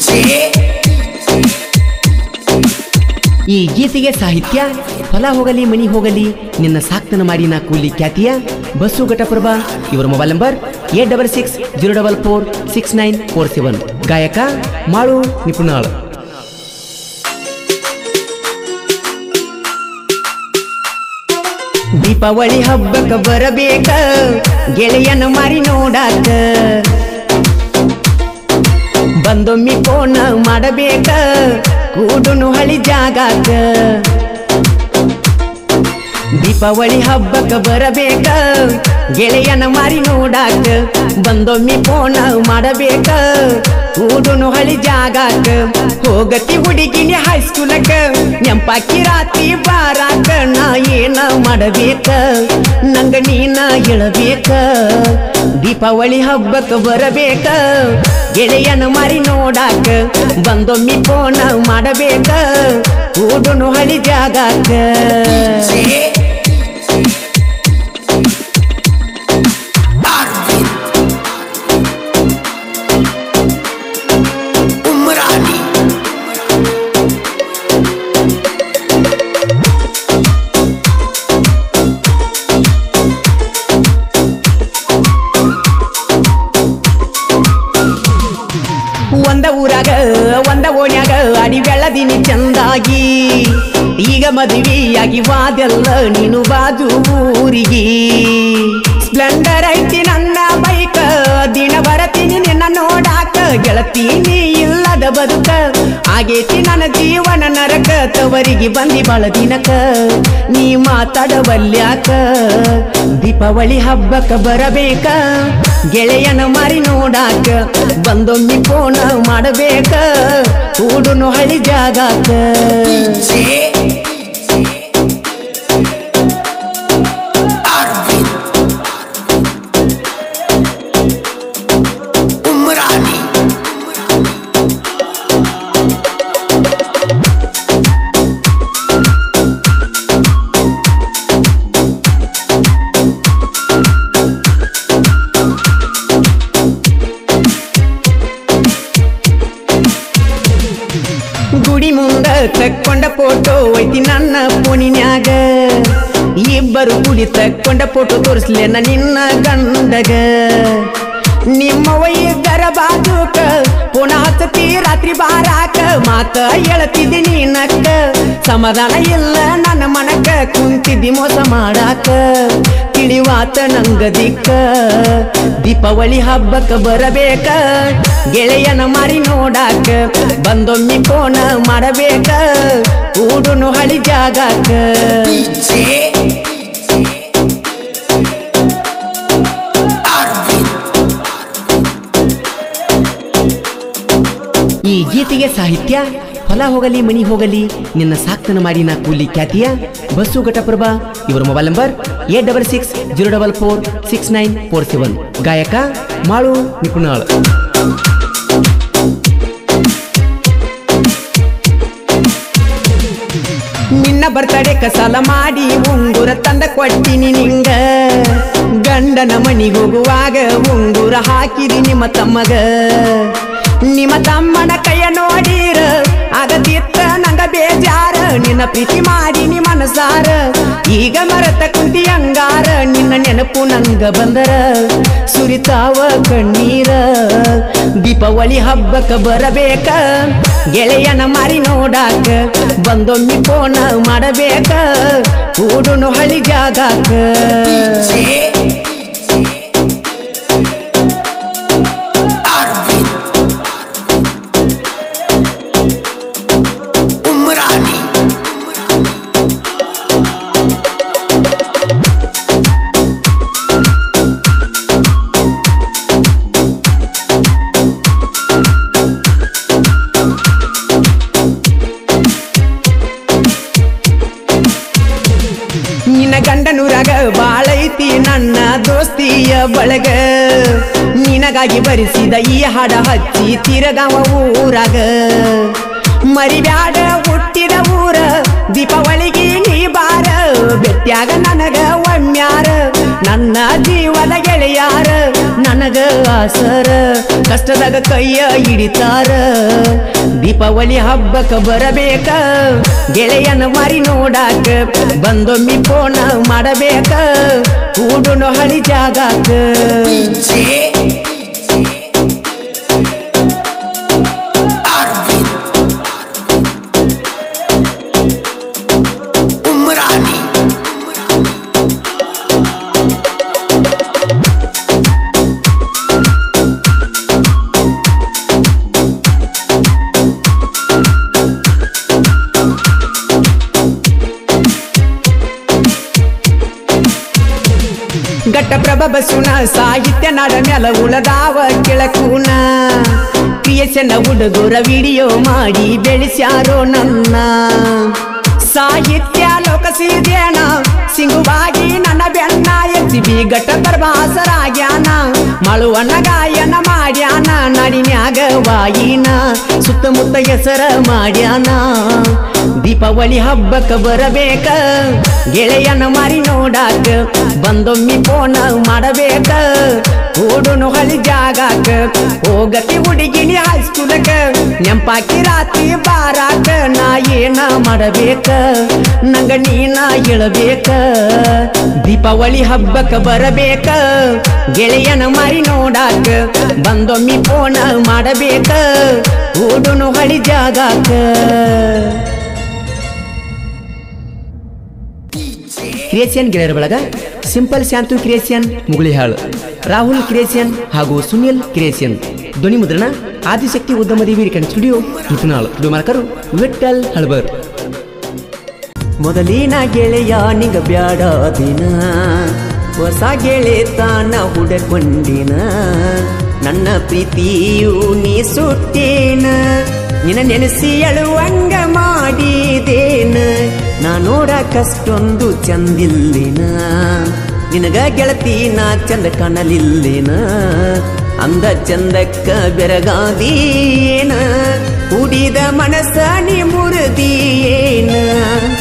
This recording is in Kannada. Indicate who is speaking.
Speaker 1: ಈ ಗೀತೆಗೆ ಸಾಹಿತ್ಯ ಹೊಲ ಹೋಗಲಿ ಮನಿ ಹೋಗಲಿ ನಿನ್ನ ಸಾಕ್ತನ ಮಾಡಿ ನಾ ಕೂಲಿ ಖ್ಯಾತಿಯ ಬಸ್ಸು ಘಟಪ್ರಭಾ. ಇವರ ಮೊಬೈಲ್ ನಂಬರ್ 8660446947. ಗಾಯಕ ಮಾಳು ನಿಪುಣಾಳ್. ದೀಪಾವಳಿ ಹಬ್ಬಕ್ಕ ಬರಬೇಕ ಗೆಳೆಯನ ಮಾರಿ ನೋಡಾಕ, ಬಂದೊಮ್ಮಿ ಫೋನ್ ಮಾಡಬೇಕ ಕೂಡುನು ಹಳಿ ಜಾಗಾಕ. ದೀಪಾವಳಿ ಹಬ್ಬಕ್ಕ ಬರಬೇಕ ಗೆಳೆಯನ ಮಾರಿ ನೋಡಾಕ, ಬಂದೊಮ್ಮಿ ಫೋನ್ ಮಾಡಬೇಕ ಕೂಡುನು ಹಳಿ ಜಾಗಾಕ. ಹೋಗತಿ ಹುಡುಗಿನಿ ಹೈಸ್ಕೂಲಕ್ಕ ನೆಂಪಾಕಿ ರಾತ್ರಿ ಬಾರಾಕ, ನಾ ಏನ ಮಾಡಬೇಕ ನಂಗ ನೀನ ಹೇಳಬೇಕ. ದೀಪಾವಳಿ ಹಬ್ಬಕ್ಕ ಬರಬೇಕ ಗೆಳೆಯನ ಮಾರಿ ನೋಡಾಕ, ಬಂದೊಮ್ಮಿ ಫೋನ್ ಮಾಡಬೇಕ ಕೂಡುನು ಹಳಿ ಜಾಗಾಕ. ಒಂದ ಊರಾಗ ಒಂದ ಓಣ್ಯಾಗ ಅಡಿ ಬೆಳದಿನಿ ಚಂದಾಗಿ, ಈಗ ಮದುವೆಯಾಗಿ ವಾದೆಲ್ಲ ನೀನು ಬಾಜು ಊರಿಗೆ. ಸ್ಪ್ಲೆಂಡರ್ ಐತಿ ನನ್ನ ಬೈಕ ದಿನ ಬರತೀನಿ ನಿನ್ನ ನೋಡಾಕ, ಗೆಳತೀನಿ ಇಲ್ಲದ ಬದುಕ ಆಗೇತಿ ನನ್ನ ಜೀವನ ನರಕ. ತವರಿಗೆ ಬಂದಿ ಬಾಳ ದಿನಕ ನೀ ಮಾತಾಡವಲ್ಯಾಕ, ದೀಪಾವಳಿ ಹಬ್ಬಕ್ಕ ಬರಬೇಕ ಗೆಳೆಯನ ಮಾರಿ ನೋಡಾಕ, ಬಂದೊಮ್ಮಿ ಫೋನ್ ಮಾಡಬೇಕ ಕೂಡುನು ಹಳಿ ಜಾಗಾಕ. ಗುಡಿ ಮುಂದ ತಕ್ಕೊಂಡ ಫೋಟೋ ಐತಿ ನನ್ನ ಫೋನಿನ್ಯಾಗ, ಇಬ್ಬರು ಗುಡಿ ತಕ್ಕೊಂಡ ಫೋಟೋ ತೋರಿಸ್ಲೇನ ನಿನ್ನ ಗಂಡಗ. ನಿಮ್ಮ ವೈದ್ಯರ ಬಾಜುಕ ಪುನ ಹಚ್ಚತಿ ರಾತ್ರಿ ಬಾರಾಕ, ಮಾತ ಹೇಳ್ತಿದ್ದಿ ನೀನಕ್ಕ ಸಮಾಧಾನ ಇಲ್ಲ ನನ್ನ ಮನಕ, ಕುಂತಿದ್ದಿ ಮೋಸ ಮಾಡಾಕ ತಿಳಿವಾತ ನಂಗ ದಿಕ್ಕ. ದೀಪಾವಳಿ ಹಬ್ಬಕ್ಕ ಬರಬೇಕ ಗೆಳೆಯನ ಮಾರಿ ನೋಡಾಕ, ಬಂದೊಮ್ಮಿ ಫೋನ್ ಮಾಡಬೇಕ ಕೂಡುನು ಹಳಿ ಜಾಗಾಕ. ಈ ಗೀತೆಗೆ ಸಾಹಿತ್ಯ ಹೊಲ ಹೋಗಲಿ ಮನಿ ಹೋಗಲಿ ನಿನ್ನ ಸಾಕ್ತನ ಮಾಡಿ ನಾ ಕೂಲಿ ಖ್ಯಾತಿಯ ಬಸ್ಸು ಘಟಪ್ರಭಾ. ಇವರ ಮೊಬೈಲ್ ನಂಬರ್ 8660446947. ಗಾಯಕ ಮಾಳು ನಿಪುಣಾಳ್. ನಿನ್ನ ಬರ್ತಡೆ ಕಸಾಲ ಮಾಡಿ ಉಂಗುರ ತಂದ ಕೊಟ್ಟಿನಿ ನಿಂಗ, ಗಂಡನ ಮನಿಗೆ ಹೋಗುವಾಗ ಉಂಗುರ ಹಾಕಿದಿ ನಿಮ್ಮ ತಮ್ಮಗ. ನಿಮ್ಮ ತಮ್ಮನ ಕೈಯ ನೋಡಿರ ಆಗದಿತ್ತ ನಂಗ ಬೇಜಾರ, ನಿನ್ನ ಪ್ರೀತಿ ಮಾಡಿ ನಿ ಮನಸಾರ ಈಗ ಮರತ ಕುಂತಿ ಅಂಗಾರ. ನಿನ್ನ ನೆನಪು ನಂಗ ಬಂದರ ಸುರಿತಾವ ಕಣ್ಣೀರ, ದೀಪಾವಳಿ ಹಬ್ಬಕ್ಕ ಬರಬೇಕ ಗೆಳೆಯನ ಮಾರಿ ನೋಡಾಕ, ಬಂದೊಮ್ಮಿ ಫೋನ್ ಮಾಡಬೇಕ ಕೂಡುನು ಹಳಿ ಜಾಗಾಕ. ಗಂಡನೂರಾಗ ಬಾಳೈತಿ ನನ್ನ ದೋಸ್ತಿಯ ಬಳಗ, ನಿನಗಾಗಿ ಬರಿಸಿದ ಈ ಹಾಡ ಹಚ್ಚಿ ತಿರಗಾವ ಊರಾಗ. ಮರಿಬ್ಯಾಡ ಹುಟ್ಟಿದ ಊರ ದೀಪಾವಳಿಗೆ ನೀ ಬಾರ, ಬೆಟ್ಟ್ಯಾಗ ನನಗ ಒಮ್ಮ್ಯಾರ ನನ್ನ ಜೀವದ ಗೆಳೆಯಾರ ನನಗ ಆಸರ ಕಷ್ಟದಾಗ ಕೈಯ ಹಿಡಿತಾರ ದೀಪಾವಳಿ ಹಬ್ಬಕ್ಕ ಬರಬೇಕ ಗೆಳೆಯನ ಮಾರಿ ನೋಡಾಕ ಬಂದೊಮ್ಮಿ ಫೋನ್ ಮಾಡಬೇಕ ಕೂಡುನು ಹಳಿ ಜಾಗಾಕ ಘಟ್ಟಪ್ರಭ ಬಸುನ ಸಾಹಿತ್ಯ ನಾಡ ಮ್ಯಾಲ ಉಳದಾವ ಕೆಳಕೂನ ಕ್ರಿಯೇಷನ್ ಹುಡುಗರ ವಿಡಿಯೋ ಮಾಡಿ ಬೆಳೆಸ್ಯಾರೋ ನನ್ನ ಸಾಹಿತ್ಯ ಲೋಕಸಿದೇನ ಸಿಂಗುವಾಗಿ ನನ್ನ ಬೆನ್ನ ಎಚ್ಚಿಬಿ ಘಟ್ಟಪ್ರಭ ಹಾಸರಾಗ್ಯಾನ ಮಳುವಣ್ಣ ಗಾಯನ ಮಾಡ್ಯಾನ ನಾಡಿನ್ಯಾಗ ವಾಯಿನ ಸುತ್ತಮುತ್ತ ಹೆಸರ ಮಾಡ್ಯಾನ ದೀಪಾವಳಿ ಹಬ್ಬಕ್ಕ ಬರಬೇಕ ಗೆಳೆಯನ ಮಾರಿ ನೋಡಾಕ ಬಂದೊಮ್ಮಿ ಫೋನ್ ಮಾಡಬೇಕ ಕೂಡುನು ಹಳಿ ಜಾಗಾಕ ಹೋಗತಿ ಹುಡುಗಿನಿ ಹೈಸ್ಕೂಲಕ ನೆಂಪಾಕಿ ರಾತ್ರಿ ಬಾರಾಕ ನಾ ಏನ ಮಾಡಬೇಕ ನಂಗ ನೀನ ಹೇಳಬೇಕ ದೀಪಾವಳಿ ಹಬ್ಬಕ್ಕ ಬರಬೇಕ ಗೆಳೆಯನ ಮಾರಿ ನೋಡಾಕ ಬಂದೊಮ್ಮಿ ಫೋನ್ ಮಾಡಬೇಕ ಕೂಡುನು ಹಳಿ ಜಾಗಾಕ ಕ್ರಿಯೇಷನ್ ಗೆಳೆಯರ ಬಳಗ simple Shantu creation Mugulihal Rahul creation ಹಾಗೂ ಸುನಿಲ್ ಕ್ರಿಯೇಷನ್ ಧ್ವನಿ ಮುದ್ರಣ Adishakti Udyamadevi recording studio Itnal studio ಮಾಲಕರು ವಿಠಲ್ ಹಳಬರ್ ಮೊದಲಿನ ಗೆಳೆಯ ನಿಗ ಬ್ಯಾಡ ದಿನ ಹೊಸ ಗೆಳೆತನ ಹುಡಕೊಂಡಿನ ನನ್ನ ಪ್ರೀತಿಯು ನೀ ಸುಟ್ಟೇನ ನಿನ್ನ ನೆನೆಸಿ ಅಳುವಂಗ ಮಾಡಿದೇನ ನಾ ನೋಡಕಷ್ಟೊಂದು ಚಂದಿಲ್ಲಿನ ನಿನಗ ಗೆಳತಿ ನಾ ಚಂದ ಕಾಣಲಿಲ್ಲಿನ ಅಂದ ಚಂದಕ್ಕ ಬೆರಗಾದೀನ ಕುಡಿದ ಮನಸ್ಸ ನೀ ಮುರಿದೀಯೇನ